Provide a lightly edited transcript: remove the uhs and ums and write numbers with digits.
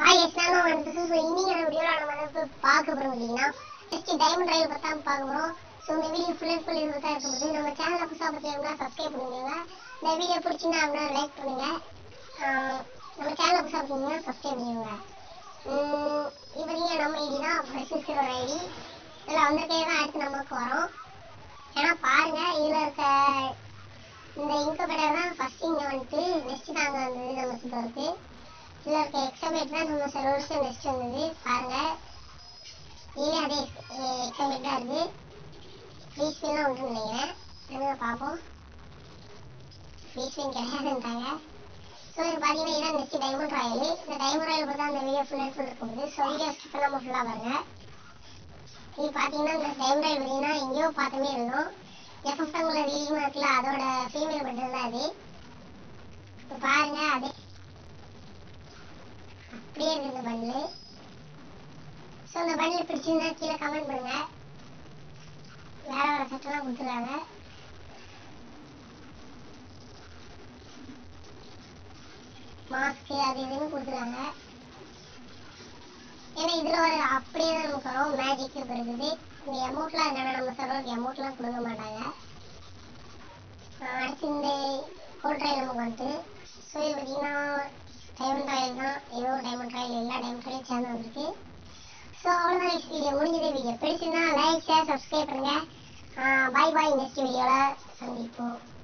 Hi எஸ்னாலும் வந்துட்டு so இன்னைக்கான வீடியோவில் நம்ம வந்து பார்க்க போகிறோம் அப்படின்னா ஜஸ்ட் டைமண்ட் ரயில் பற்றி தான் பார்க்க போகிறோம். ஸோ இந்த வீடியோ ஃபுல் அண்ட் ஃபுல் இது தான் இருக்கும்போது நம்ம சேனலை புதுசாக பார்த்தீங்கன்னா சப்ஸ்கிரைப் பண்ணிக்கோங்க. இந்த வீடியோ பிடிச்சிங்கன்னா அப்படின்னா லைக் பண்ணுங்கள். நம்ம சேனலை புதுசாக பார்த்தீங்கன்னா சப்ஸ்கிரைப் பண்ணிக்கோங்க. இப்போ நீங்கள் நம்ம ஐடி தான் ஃபஸ்ட்டு ஐடி இதில் வந்திருக்கே தான் அடுத்து நமக்கு வரும். ஏன்னா பாருங்கள் இதில் இருக்க இந்த இன்குபேட்டர் தான் ஃபஸ்ட்டு இங்கே வந்துட்டு நெக்ஸ்ட்டு நாங்கள் வந்தது நம்ம சுத்தருக்கு. இதில் இருக்க எக்ஸாமேட் தான் நம்ம சர்வர்ஸுக்கு நெக்ஸ்ட் வந்தது. பாருங்கள் இதே அதே எக்ஸாமேட் தான் இருக்குது. ஃப்ரீ ஸ்பின்லாம் உண்டுன்னு நினைக்கிறேன். என்னங்க பார்ப்போம். Free spin கிடையாதுன்றாங்க. ஸோ இது பார்த்தீங்கன்னா இதான் நெக்ஸ்ட் டைமண்ட் ராயல். இந்த டைமண்ட் ராயல் பார்த்தா அந்த வீடியோ ஃபுல் அண்ட் ஃபுல் இருக்கும்போது ஸோ வீடியோ ஸ்கிப் பண்ணாமல் ஃபுல்லாக பாருங்கள். இது பார்த்தீங்கன்னா இந்த டைமண்ட் ராயல் பார்த்தீங்கன்னா எங்கேயோ பார்த்துமே இருக்கும். எஃப்எஃப்டங்குள்ள வீடியோமா இருக்குல்ல அதோட ஃபீமேல் பட்டன் தான் அது. இப்போ பாருங்கள் அதே அப்படியே இருக்குது இந்த பண்டில். ஸோ இந்த பண்டில் பிடிச்சிருந்தா கீழே கமெண்ட் பண்ணுங்கள். வேறு வேறு சட்டெல்லாம் கொடுத்துருக்காங்க. மாஸ்க்கு அது இதுன்னு கொடுத்துருக்காங்க. ஏன்னா இதில் ஒரு அப்படியே தான் நமக்கு வரும். மேஜிக் இருக்குது. இந்த அமௌண்ட்லாம் என்னென்னா நம்ம சர்வருக்கு அமௌண்ட்லாம் கொடுக்க மாட்டாங்க. அடுத்து இந்த கோல்ட் ராயல் நமக்கு வந்துட்டு ஸோ இது பார்த்தீங்கன்னா டைமண்ட் ராயல் தான். ஏதோ டைமண்ட் ராயல் எல்லா டைமண்ட் ராயலும் சேர்ந்து வந்துருக்கு. ஸோ அவ்வளோதான் வீடியோ முடிஞ்சதே. வீடியோ பிடிச்சிருந்தா லைக் ஷேர் சப்ஸ்கிரைப் பண்ணுங்கள். பாய் பாய். நெக்ஸ்ட் வீடியோவில் சந்திப்போம்.